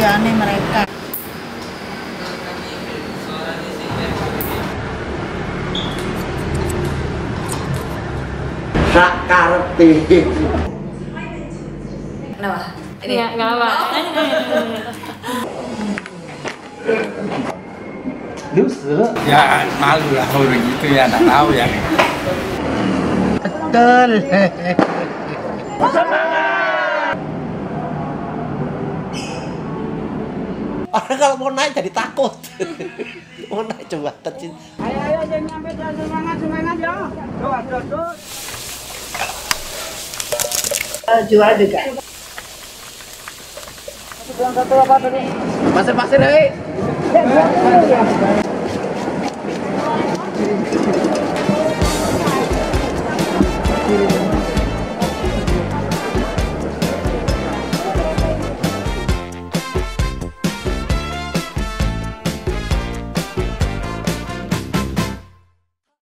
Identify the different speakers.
Speaker 1: kebahagiaannya mereka.
Speaker 2: Sak karepe.
Speaker 3: Kenapa? Ini
Speaker 4: Enggak apa.
Speaker 5: Ya malu lah orang gitu ya, nggak tahu ya.
Speaker 2: Betul. Orang kalau mau naik jadi takut. Mau naik coba kecil.
Speaker 6: Ayo jangan nyampe semangat ya. Doa.
Speaker 1: Jual juga.
Speaker 2: Pasir-pasir hei.